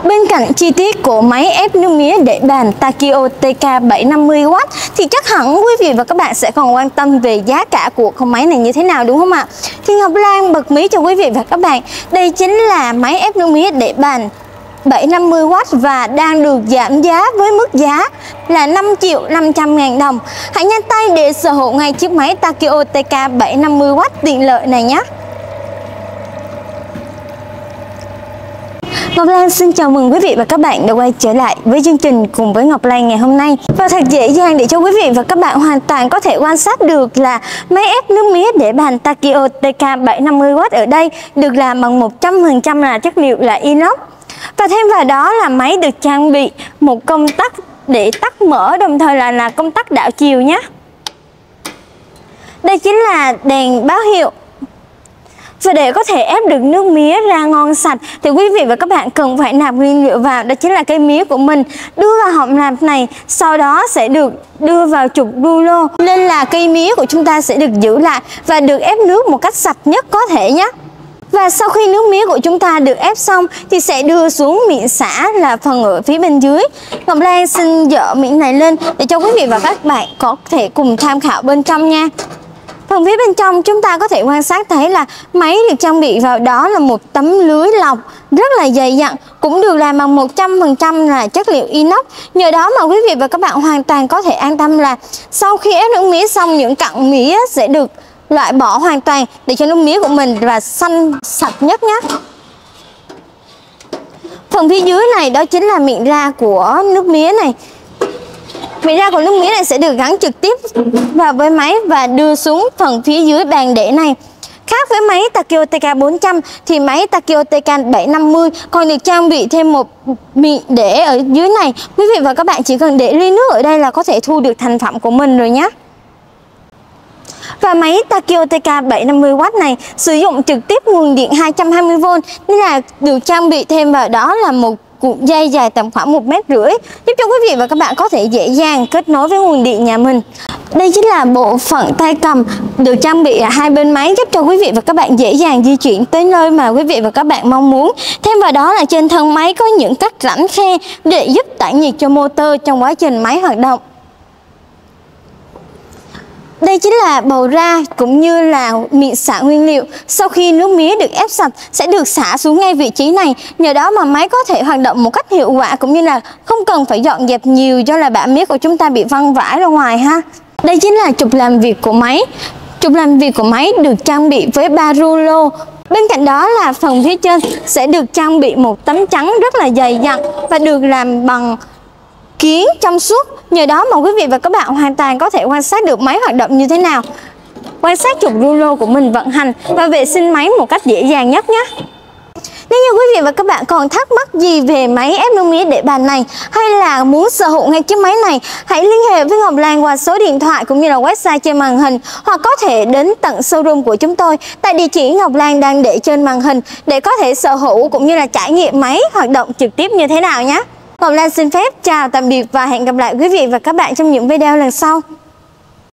Bên cạnh chi tiết của máy ép nước mía để bàn Takio TK750W thì chắc hẳn quý vị và các bạn sẽ còn quan tâm về giá cả của con máy này như thế nào, đúng không ạ? Thì Ngọc Lan bật mí cho quý vị và các bạn, đây chính là máy ép nước mía để bàn 750W và đang được giảm giá với mức giá là 5.500.000 đồng. Hãy nhanh tay để sở hữu ngay chiếc máy Takio TK750W tiện lợi này nhé. Ngọc Lan xin chào mừng quý vị và các bạn đã quay trở lại với chương trình cùng với Ngọc Lan ngày hôm nay. Và thật dễ dàng để cho quý vị và các bạn hoàn toàn có thể quan sát được là máy ép nước mía để bàn Takio TK750W ở đây được làm bằng 100% là chất liệu là inox. Và thêm vào đó là máy được trang bị một công tắc để tắt mở, đồng thời là công tắc đảo chiều nhé. Đây chính là đèn báo hiệu. Và để có thể ép được nước mía ra ngon sạch thì quý vị và các bạn cần phải nạp nguyên liệu vào, đó chính là cây mía của mình, đưa vào hộp nạp này, sau đó sẽ được đưa vào trục rulo, nên là cây mía của chúng ta sẽ được giữ lại và được ép nước một cách sạch nhất có thể nhé. Và sau khi nước mía của chúng ta được ép xong thì sẽ đưa xuống miệng xả là phần ở phía bên dưới. Ngọc Lan xin dỡ miệng này lên để cho quý vị và các bạn có thể cùng tham khảo bên trong nha. Phần phía bên trong chúng ta có thể quan sát thấy là máy được trang bị vào đó là một tấm lưới lọc rất là dày dặn, cũng được làm bằng 100% là chất liệu inox. Nhờ đó mà quý vị và các bạn hoàn toàn có thể an tâm là sau khi ép nước mía xong, những cặn mía sẽ được loại bỏ hoàn toàn để cho nước mía của mình là xanh sạch nhất nhé. Phần phía dưới này đó chính là miệng ra của nước mía này. Miệng ra của nước mía này sẽ được gắn trực tiếp vào với máy và đưa xuống phần phía dưới bàn để này. Khác với máy Takio TK400 thì máy Takio TK750 còn được trang bị thêm một miệng để ở dưới này. Quý vị và các bạn chỉ cần để ly nước ở đây là có thể thu được thành phẩm của mình rồi nhé. Và máy Takio TK750W này sử dụng trực tiếp nguồn điện 220V nên là được trang bị thêm vào đó là một cuộn dây dài tầm khoảng 1,5 mét, giúp cho quý vị và các bạn có thể dễ dàng kết nối với nguồn điện nhà mình. Đây chính là bộ phận tay cầm được trang bị ở hai bên máy, giúp cho quý vị và các bạn dễ dàng di chuyển tới nơi mà quý vị và các bạn mong muốn. Thêm vào đó là trên thân máy có những các rãnh khe để giúp tản nhiệt cho motor trong quá trình máy hoạt động. Đây chính là bầu ra cũng như là miệng xả nguyên liệu. Sau khi nước mía được ép sạch sẽ được xả xuống ngay vị trí này. Nhờ đó mà máy có thể hoạt động một cách hiệu quả, cũng như là không cần phải dọn dẹp nhiều do là bã mía của chúng ta bị văng vãi ra ngoài ha. Đây chính là trục làm việc của máy. Trục làm việc của máy được trang bị với 3 rulo. Bên cạnh đó là phần phía trên sẽ được trang bị một tấm chắn rất là dày dặn và được làm bằng kiến trong suốt. Nhờ đó mà quý vị và các bạn hoàn toàn có thể quan sát được máy hoạt động như thế nào, quan sát trục rulo của mình vận hành và vệ sinh máy một cách dễ dàng nhất nhé. Nếu như quý vị và các bạn còn thắc mắc gì về máy ép nước mía để bàn này, hay là muốn sở hữu ngay chiếc máy này, hãy liên hệ với Ngọc Lan qua số điện thoại cũng như là website trên màn hình, hoặc có thể đến tận showroom của chúng tôi tại địa chỉ Ngọc Lan đang để trên màn hình để có thể sở hữu cũng như là trải nghiệm máy hoạt động trực tiếp như thế nào nhé. Ngọc Lan xin phép chào tạm biệt và hẹn gặp lại quý vị và các bạn trong những video lần sau.